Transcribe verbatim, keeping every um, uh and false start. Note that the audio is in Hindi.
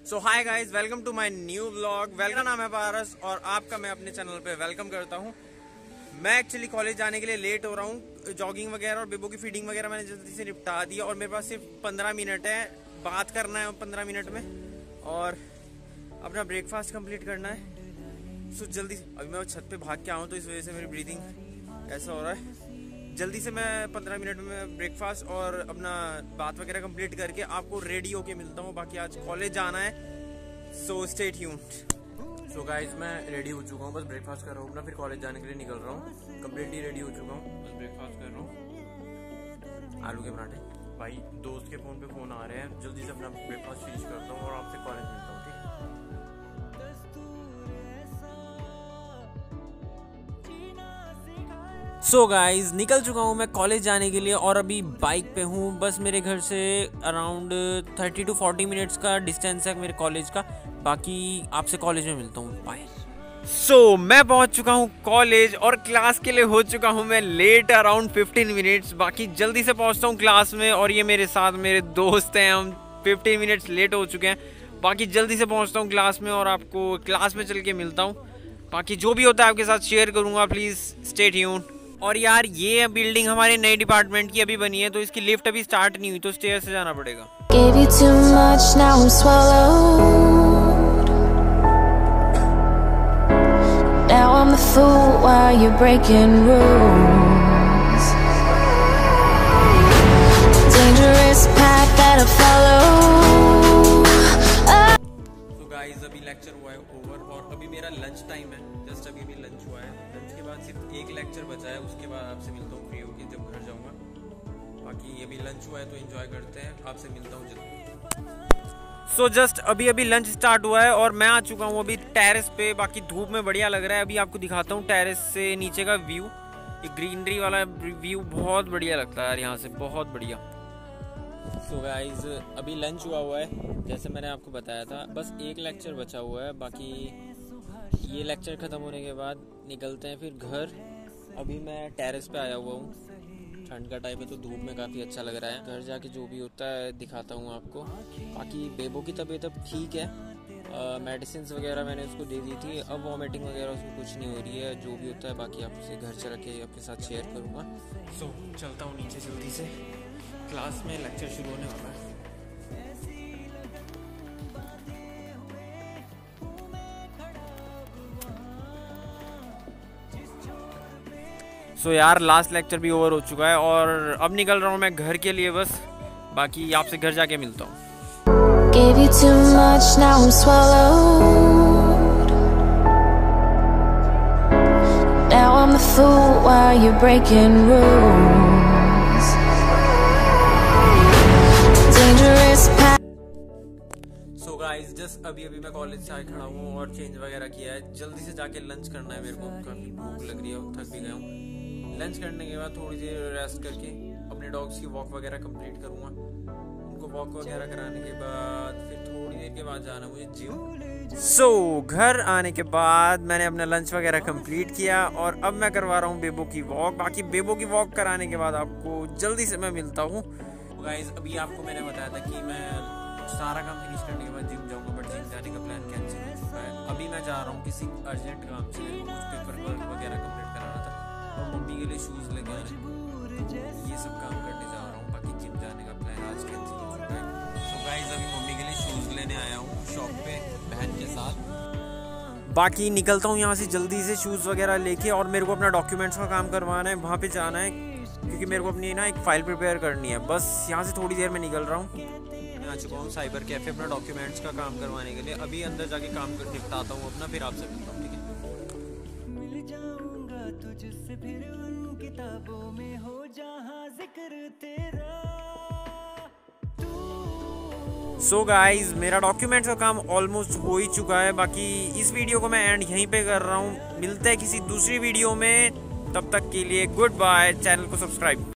So hi guys, welcome to my new vlog. Welcome, नाम है पारस और आपका मैं अपने चैनल पे वेलकम करता हूँ। मैं एक्चुअली कॉलेज जाने के लिए लेट हो रहा हूँ। जॉगिंग वगैरह और बेबो की फीडिंग वगैरह मैंने जल्दी से निपटा दिया और मेरे पास सिर्फ पंद्रह मिनट है, बात करना है पंद्रह मिनट में और अपना ब्रेकफास्ट कंप्लीट करना है। सो जल्दी से अभी मैं छत पे भाग के आऊँ तो इस वजह से मेरी ब्रीदिंग ऐसा हो रहा है। जल्दी से मैं पंद्रह मिनट में ब्रेकफास्ट और अपना बात वगैरह कंप्लीट करके आपको रेडी होके मिलता हूँ। बाकी आज कॉलेज जाना है, so stay tuned. So guys, मैं रेडी हो चुका हूँ, बस ब्रेकफास्ट कर रहा हूँ अपना, फिर कॉलेज जाने के लिए निकल रहा हूँ। कम्प्लीटली रेडी हो चुका हूँ, बस ब्रेकफास्ट कर रहा हूँ। आलू के पराठे। भाई दोस्त के फ़ोन पे फ़ोन आ रहे हैं, जल्दी से अपना ब्रेकफास्ट फिनिश करता हूँ और आपसे कॉलेज मिलता हूँ, ठीक है। सो गाइज, निकल चुका हूँ मैं कॉलेज जाने के लिए और अभी बाइक पे हूँ। बस मेरे घर से around thirty two forty minutes का डिस्टेंस है मेरे कॉलेज का। बाकी आपसे कॉलेज में मिलता हूँ, बाय। सो so, मैं पहुँच चुका हूँ कॉलेज और क्लास के लिए हो चुका हूँ मैं लेट अराउंड फिफ्टीन मिनट्स। बाकी जल्दी से पहुँचता हूँ क्लास में और ये मेरे साथ मेरे दोस्त हैं, हम फिफ्टीन मिनट्स लेट हो चुके हैं। बाकी जल्दी से पहुँचता हूँ क्लास में और आपको क्लास में चल के मिलता हूँ। बाकी जो भी होता है आपके साथ शेयर करूँगा, प्लीज़ स्टे ट्यून्ड। और यार ये बिल्डिंग हमारे नए डिपार्टमेंट की अभी बनी है, तो इसकी लिफ्ट अभी स्टार्ट नहीं हुई, तो स्टेयर से जाना पड़ेगा। Gave you too much, now I'm swallowed. Now I'm the fool while you're breaking rules. Dangerous path that I follow. So guys, अभी लेक्चर हुआ है ओवर और अभी मेरा लंच टाइम है। जस्ट अभी अभी लंच हुआ है। लंच के बाद सिर्फ एक लेक्चर बचा है, उसके बाद आपसे मिलता हूँ फ्री होके जब घर जाऊँगा। बाकी अभी लंच हुआ है तो एंजॉय करते हैं, आपसे मिलता हूँ जल्दी। सो जस्ट अभी अभी लंच स्टार्ट हुआ है और मैं आ चुका हूँ अभी टेरेस पे। बाकी धूप में बढ़िया लग रहा है। अभी आपको दिखाता हूँ टेरेस से नीचे का व्यू। ये ग्रीनरी वाला व्यू बहुत बढ़िया लगता है यार यहाँ से, बहुत बढ़िया। सो so गाइज, अभी लंच हुआ हुआ है जैसे मैंने आपको बताया था, बस एक लेक्चर बचा हुआ है। बाकी ये लेक्चर ख़त्म होने के बाद निकलते हैं फिर घर। अभी मैं टेरेस पे आया हुआ हूँ, ठंड का टाइम है तो धूप में काफ़ी अच्छा लग रहा है। घर जाके जो भी होता है दिखाता हूँ आपको। बाकी बेबो की तबीयत अब ठीक है, मेडिसिन वगैरह मैंने उसको दे दी थी, अब वॉमिटिंग वगैरह उसको कुछ नहीं हो रही है। जो भी होता है बाकी आपसे घर चल के आपके साथ शेयर करूँगा। सो so, चलता हूँ नीचे जल्दी से, क्लास में लेक्चर शुरू होने वाला है। सो so यार, लास्ट लेक्चर भी ओवर हो चुका है और अब निकल रहा हूँ मैं घर के लिए बस। बाकी आपसे घर जाके मिलता हूँ। Gave you too much, now I'm swallowed. Now I'm the fool while you're breaking rules. Dangerous path. So guys, just अभी अभी मैं कॉलेज से आए खड़ा हूँ और चेंज वगैरह किया है। जल्दी से जाके लंच करना है मेरे को, काफ़ी भूख लग रही है, थक भी गया हूँ। लंच करने के बाद थोड़ी देर रेस्ट करके अपने डॉग्स की वॉक वगैरह कंप्लीट करूँगा। उनको वॉक वगैरह कराने के बाद फिर थोड़ी देर के बाद जाना मुझे जिम। सो so, घर आने के बाद मैंने अपना लंच वगैरह कंप्लीट किया और अब मैं करवा रहा हूँ बेबो की वॉक। बाकी बेबो की वॉक कराने के बाद आपको जल्दी से मैं मिलता हूँ। गाइस, अभी आपको मैंने बताया था कि मैं सारा काम फिनिश करने के बाद जिम जाऊँगा, बट जिम जाने का प्लान कैंसिल हो चुका है। अभी मैं जा रहा हूँ किसी अर्जेंट काम से, कुछ पेपर वर्क वगैरह कंप्लीट कराना था और मम्मी के लिए शूज़ लेके आने, ये सब काम करने जा रहा हूँ। बाकी जिम जाने का प्लान आज कैंसिल हो चुका है। सो गाइस, अभी मम्मी के लिए शूज़ लेने आया हूँ शॉप पे बहन के साथ। बाकी निकलता हूँ यहाँ से जल्दी से शूज़ वगैरह लेके और मेरे को अपना डॉक्यूमेंट्स का काम करवाना है, वहाँ पे जाना है क्योंकि मेरे को अपनी ना एक फ़ाइल प्रिपेयर करनी है। बस यहाँ से थोड़ी देर में निकल रहा हूँ। मैं आ चुका हूँ साइबर कैफ़े अपना डॉक्यूमेंट्स का काम करवाने के लिए। अभी अंदर जाके काम कर निपटाता हूँ अपना, फिर आपसे मिलता हूँ, ठीक है। तुझसे फिर उन किताबों में हो जहां जिक्र तेरा। सो गाइज, मेरा डॉक्यूमेंट्स का काम ऑलमोस्ट हो ही चुका है। बाकी इस वीडियो को मैं एंड यहीं पे कर रहा हूँ। मिलते हैं किसी दूसरी वीडियो में, तब तक के लिए गुड बाय। चैनल को सब्सक्राइब